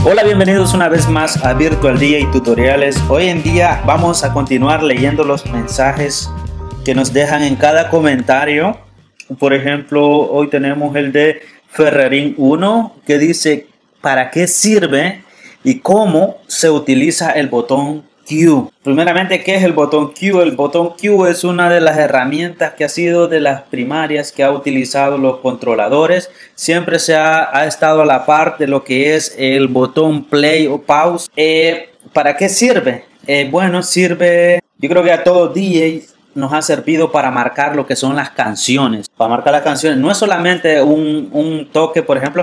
Hola, bienvenidos una vez más a Virtual DJ Tutoriales. Hoy en día vamos a continuar leyendo los mensajes que nos dejan en cada comentario. Por ejemplo, hoy tenemos el de Ferrerín 1 que dice: ¿para qué sirve y cómo se utiliza el botón Q? Primeramente, ¿qué es el botón Q? El botón Q es una de las herramientas que ha sido de las primarias que ha utilizado los controladores. Siempre se ha estado a la par de lo que es el botón play o pause. ¿Para qué sirve? Bueno, sirve, yo creo que a todo DJ nos ha servido para marcar lo que son las canciones. Para marcar las canciones no es solamente un toque, por ejemplo,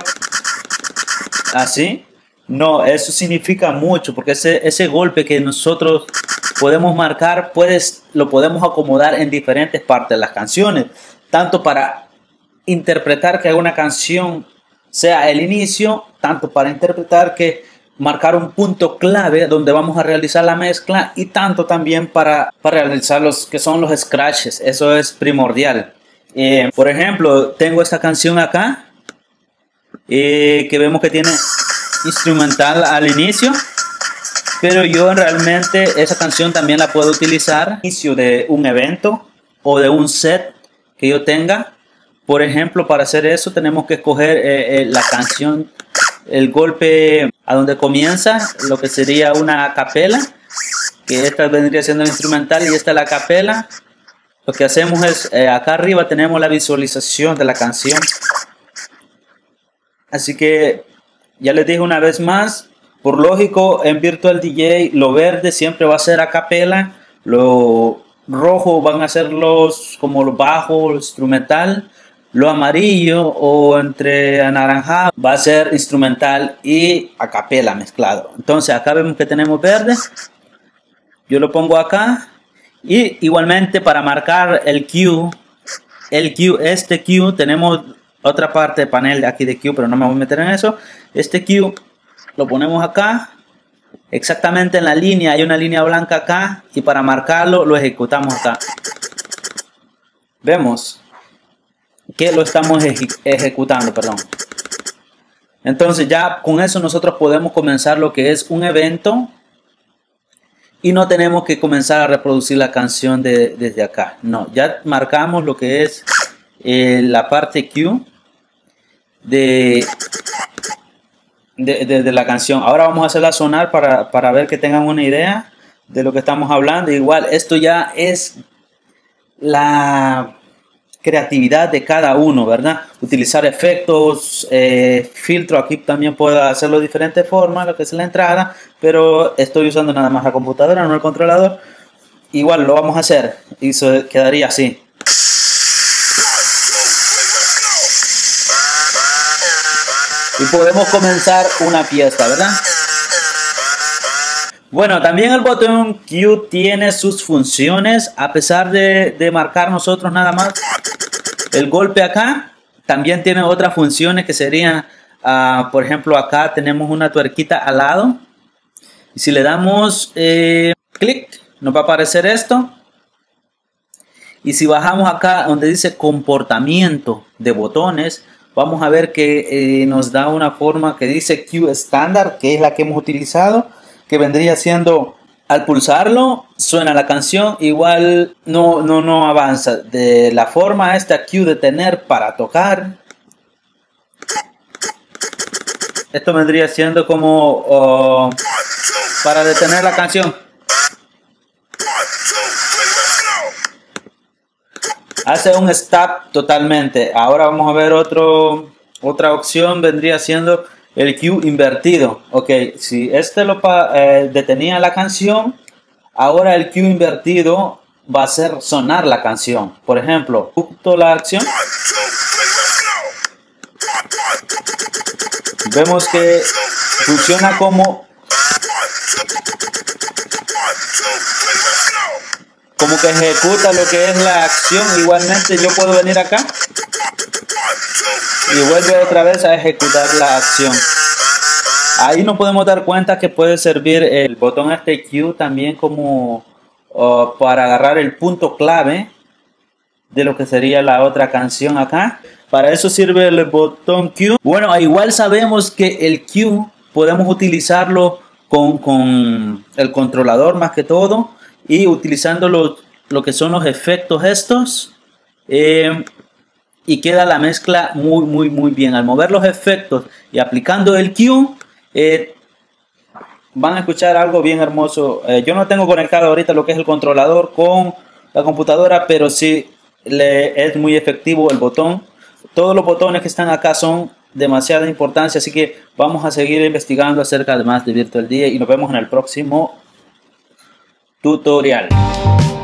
así. No, eso significa mucho, porque ese golpe que nosotros podemos marcar, lo podemos acomodar en diferentes partes de las canciones. Tanto para interpretar que una canción sea el inicio, tanto para interpretar que marcar un punto clave donde vamos a realizar la mezcla, y tanto también para realizar los que son los scratches. Eso es primordial. Por ejemplo, tengo esta canción acá, que vemos que tiene instrumental al inicio, pero yo realmente esa canción también la puedo utilizar al inicio de un evento o de un set que yo tenga. Por ejemplo, para hacer eso tenemos que escoger la canción, el golpe a donde comienza, lo que sería una a capela, que esta vendría siendo el instrumental y esta la capela. Lo que hacemos es, acá arriba tenemos la visualización de la canción. Así que ya les dije una vez más, por lógico, en Virtual DJ lo verde siempre va a ser a capela, lo rojo van a ser como los bajos, instrumental, lo amarillo o entre anaranjado va a ser instrumental y a capela mezclado. Entonces acá vemos que tenemos verde, yo lo pongo acá, y igualmente para marcar el Q, este Q, tenemos otra parte de panel de aquí de Q, pero no me voy a meter en eso. Este Q lo ponemos acá, exactamente en la línea, hay una línea blanca acá, y para marcarlo lo ejecutamos acá. Vemos que lo estamos ejecutando, perdón. Entonces ya con eso nosotros podemos comenzar lo que es un evento y no tenemos que comenzar a reproducir la canción desde acá. No, ya marcamos lo que es la parte Q de la canción. Ahora vamos a hacerla sonar para ver que tengan una idea de lo que estamos hablando. Igual esto ya es la creatividad de cada uno, ¿verdad? Utilizar efectos, filtro. Aquí también puedo hacerlo de diferentes formas, lo que es la entrada, pero estoy usando nada más la computadora, no el controlador. Igual lo vamos a hacer y eso quedaría así. Y podemos comenzar una fiesta, ¿verdad? Bueno, también el botón Q tiene sus funciones. A pesar de marcar nosotros nada más el golpe acá, también tiene otras funciones que serían, por ejemplo, acá tenemos una tuerquita al lado. Y si le damos clic, nos va a aparecer esto. Y si bajamos acá donde dice comportamiento de botones, vamos a ver que nos da una forma que dice Q estándar, que es la que hemos utilizado, que vendría siendo, al pulsarlo suena la canción, igual no avanza. De la forma esta Q detener para tocar, esto vendría siendo como para detener la canción. Hace un stop totalmente. Ahora vamos a ver otra opción, vendría siendo el Q invertido. Ok, si este lo detenía la canción, ahora el Q invertido va a hacer sonar la canción. Por ejemplo, justo la acción, vemos que funciona como que ejecuta lo que es la acción. Igualmente yo puedo venir acá y vuelve otra vez a ejecutar la acción. Ahí nos podemos dar cuenta que puede servir el botón este Q también como para agarrar el punto clave de lo que sería la otra canción acá. Para eso sirve el botón Q. Bueno, igual sabemos que el Q podemos utilizarlo con el controlador más que todo, y utilizando lo que son los efectos estos, y queda la mezcla muy bien. Al mover los efectos y aplicando el Q, van a escuchar algo bien hermoso. Yo no tengo conectado ahorita lo que es el controlador con la computadora, pero sí es muy efectivo el botón. Todos los botones que están acá son demasiada importancia, así que vamos a seguir investigando acerca de más de Virtual DJ y nos vemos en el próximo tutorial.